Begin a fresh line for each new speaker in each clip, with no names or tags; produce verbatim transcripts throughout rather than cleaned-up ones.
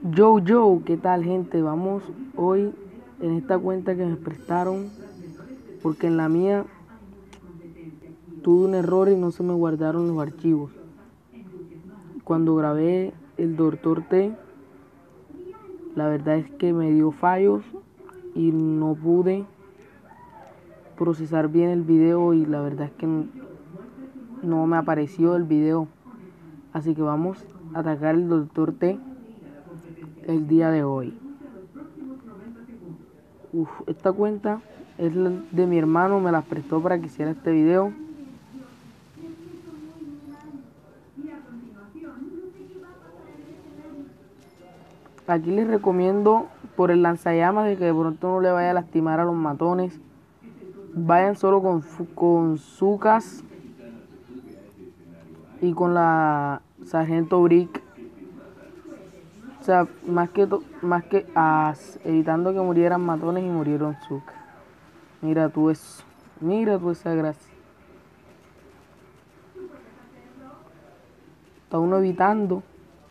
Yo, yo, ¿qué tal, gente? Vamos hoy en esta cuenta que me prestaron, porque en la mía tuve un error y no se me guardaron los archivos. Cuando grabé el Doctor T, la verdad es que me dio fallos y no pude procesar bien el video y la verdad es que no me apareció el video. Así que vamos a atacar el Doctor T el día de hoy. Uf, esta cuenta es de mi hermano, me la prestó para que hiciera este video. Aquí les recomiendo, por el lanzallamas, de que de pronto no le vaya a lastimar a los matones, vayan solo con, con Zucas y con la Sargento Brick. O sea, más que, más que as, evitando que murieran matones y murieron Zucas. Mira tú eso, mira tú esa gracia. Está uno evitando.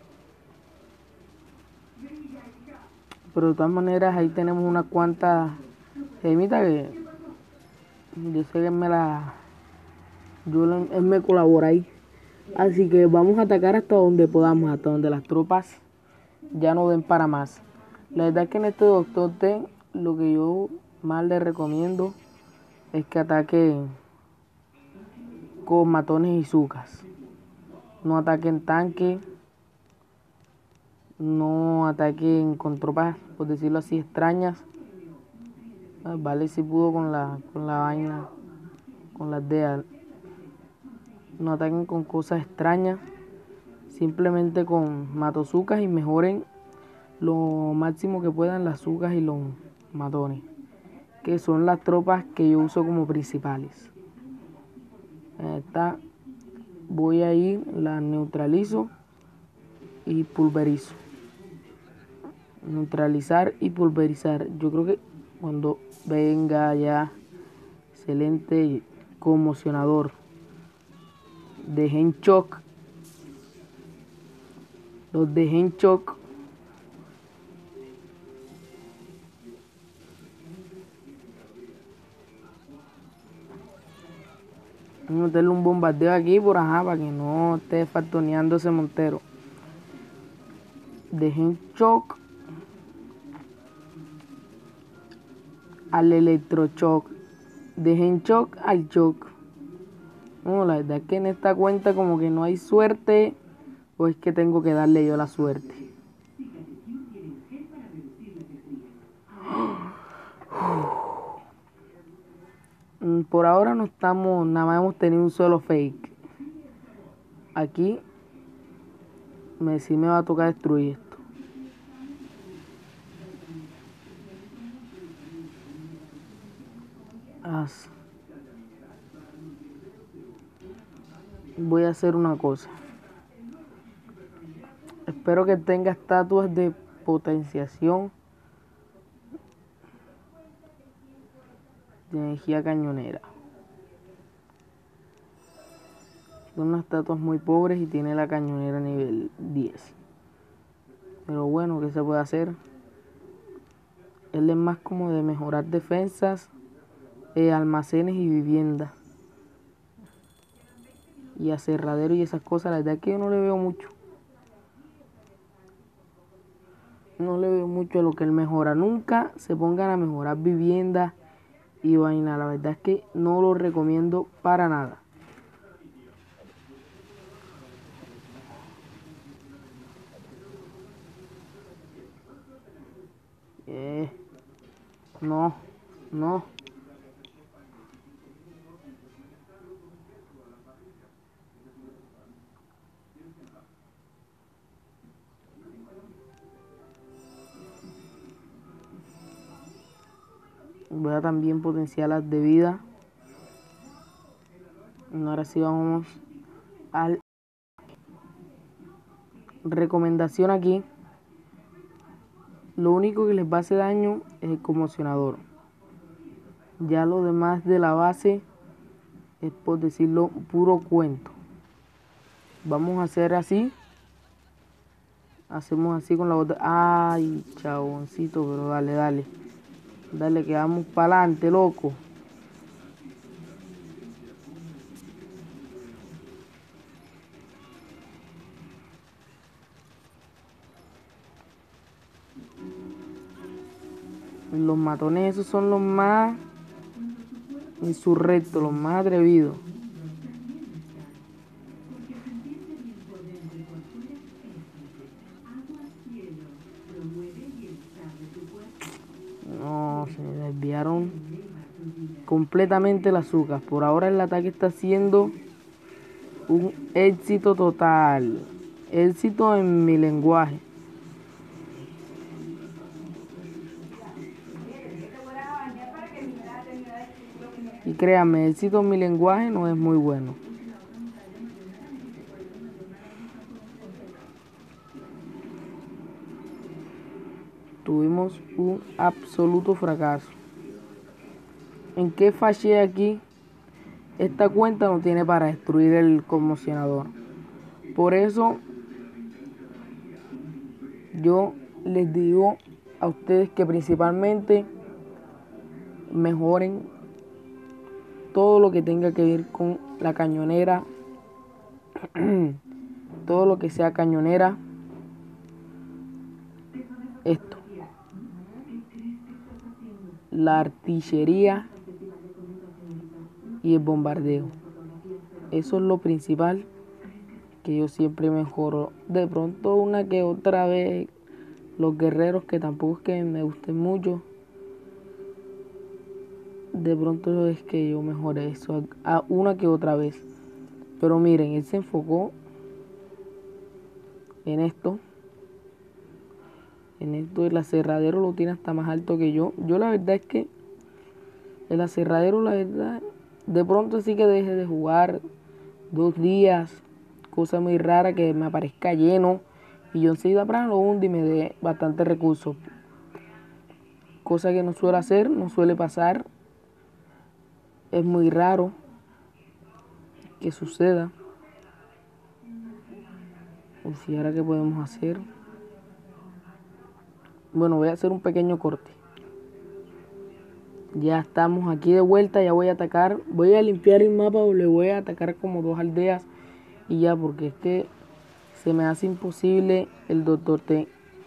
Pero de todas maneras ahí tenemos unas cuantas gemitas que yo sé que él me la... Yo, él me colabora ahí. Así que vamos a atacar hasta donde podamos, hasta donde las tropas ya no den para más. La verdad es que en este Doctor T, lo que yo más le recomiendo es que ataque con matones y Zucas. No ataquen tanque, no ataquen con tropas, por decirlo así, extrañas. Vale, si pudo con la, con la vaina, con las D E A. No ataquen con cosas extrañas, simplemente con matozucas y mejoren lo máximo que puedan las Zucas y los matones, que son las tropas que yo uso como principales. Esta voy a ir, la neutralizo y pulverizo. Neutralizar y pulverizar. Yo creo que cuando venga ya, excelente, conmocionador. Dejé en shock. Los dejé en shock. Vamos a meterle un bombardeo aquí por ajá, para que no esté faltoneando ese Montero. Dejé en shock al electroshock. Dejé en shock al shock. No, la verdad es que en esta cuenta como que no hay suerte, o es que tengo que darle yo la suerte. Por ahora no estamos, nada más hemos tenido un solo fake. Aquí me, sí me va a tocar destruir esto. As. Voy a hacer una cosa. Espero que tenga estatuas de potenciación de energía cañonera. Son unas estatuas muy pobres y tiene la cañonera nivel diez. Pero bueno, ¿qué se puede hacer? Él es más como de mejorar defensas, eh, almacenes y viviendas. Y aserradero y esas cosas. La verdad es que yo no le veo mucho. No le veo mucho a lo que él mejora. Nunca se pongan a mejorar viviendas y vaina. La verdad es que no lo recomiendo para nada. Eh, no, no. Voy a también potenciar las de vida. Ahora sí vamos al recomendación aquí. Lo único que les va a hacer daño es el conmocionador. Ya lo demás de la base es, por decirlo, puro cuento. Vamos a hacer así. Hacemos así con la bota. Ay, chaboncito, pero dale, dale. Dale, que vamos para adelante, loco. Los matones esos son los más insurrectos, los más atrevidos. No, se desviaron completamente el azúcar. Por ahora el ataque está siendo un éxito total. Éxito en mi lenguaje. Y créanme, éxito en mi lenguaje no es muy bueno. Tuvimos un absoluto fracaso. ¿En qué fallé aquí? Esta cuenta no tiene para destruir el conmocionador. Por eso yo les digo a ustedes que principalmente mejoren todo lo que tenga que ver con la cañonera, todo lo que sea cañonera, esto, la artillería y el bombardeo. Eso es lo principal que yo siempre mejoro. De pronto una que otra vez los guerreros, que tampoco es que me gusten mucho. De pronto es que yo mejoré eso a una que otra vez. Pero miren, él se enfocó en esto. En esto el aserradero lo tiene hasta más alto que yo. Yo la verdad es que el aserradero, la verdad, de pronto sí que deje de jugar dos días. Cosa muy rara que me aparezca lleno y yo enseguida para lo hunde y me dé bastante recursos. Cosa que no suele hacer, no suele pasar. Es muy raro que suceda. Y ahora qué podemos hacer. Bueno, voy a hacer un pequeño corte. Ya estamos aquí de vuelta, ya voy a atacar. Voy a limpiar el mapa, le voy a atacar como dos aldeas y ya, porque es que se me hace imposible el doctor T.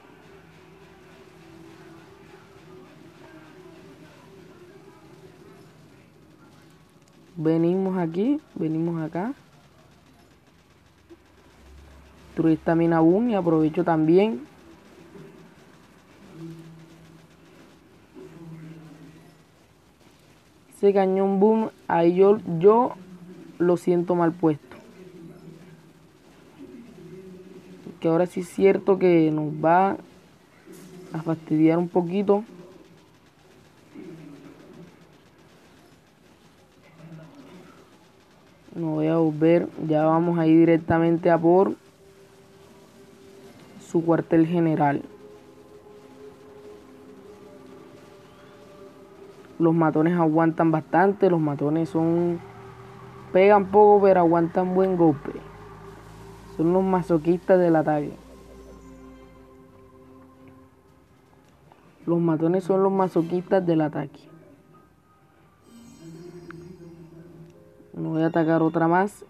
Venimos aquí, venimos acá. Destruí esta mina boom y aprovecho también. Ese cañón boom, ahí yo, yo lo siento mal puesto. Que ahora sí es cierto que nos va a fastidiar un poquito. No voy a volver, ya vamos a ir directamente a por su cuartel general. Los matones aguantan bastante, los matones son, pegan poco pero aguantan buen golpe. Son los masoquistas del ataque. Los matones son los masoquistas del ataque. No voy a atacar otra más.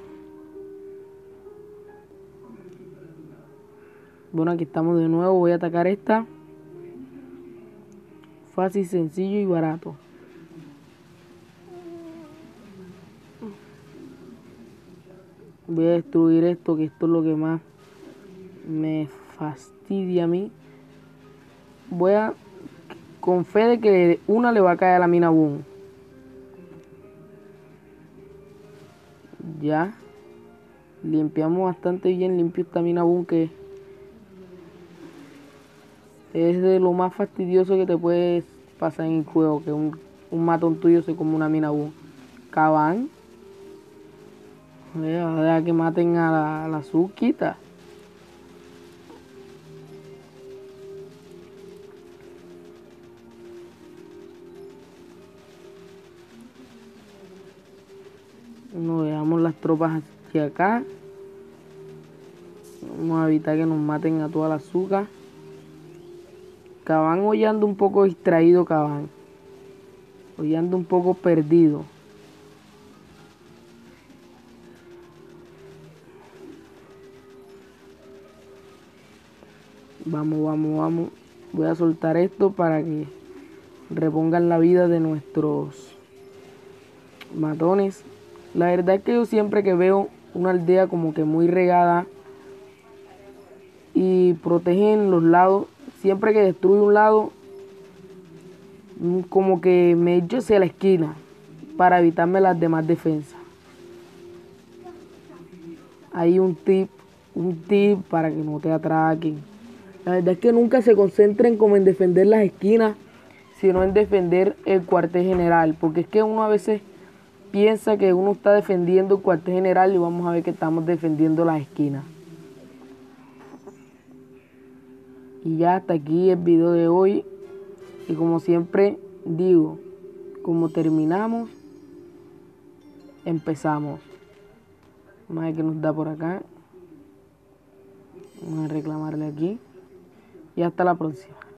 Bueno, aquí estamos de nuevo. Voy a atacar esta. Fácil, sencillo y barato. Voy a destruir esto, que esto es lo que más me fastidia a mí. Voy a, con fe de que una le va a caer a la mina boom. Ya. Limpiamos bastante bien, limpio esta mina boom, que es de lo más fastidioso que te puede pasar en el juego, que un, un matón tuyo se come una mina boom. Caban. Deja que maten a la, a la Suquita. Nos veamos las tropas hacia acá. Vamos a evitar que nos maten a toda la azúcar. Cabán hoy anda un poco distraído, Cabán. Hoy anda un poco perdido. Vamos, vamos, vamos. Voy a soltar esto para que repongan la vida de nuestros matones. La verdad es que yo siempre que veo una aldea como que muy regada y protegen los lados, siempre que destruye un lado, como que me echo hacia la esquina para evitarme las demás defensas. Hay un tip, un tip para que no te atraquen. La verdad es que nunca se concentren como en defender las esquinas, sino en defender el cuartel general, porque es que uno a veces piensa que uno está defendiendo el cuartel general y vamos a ver que estamos defendiendo las esquinas. Y ya hasta aquí el video de hoy. Y como siempre digo, como terminamos, empezamos. Vamos a ver qué nos da por acá. Vamos a reclamarle aquí. Y hasta la próxima.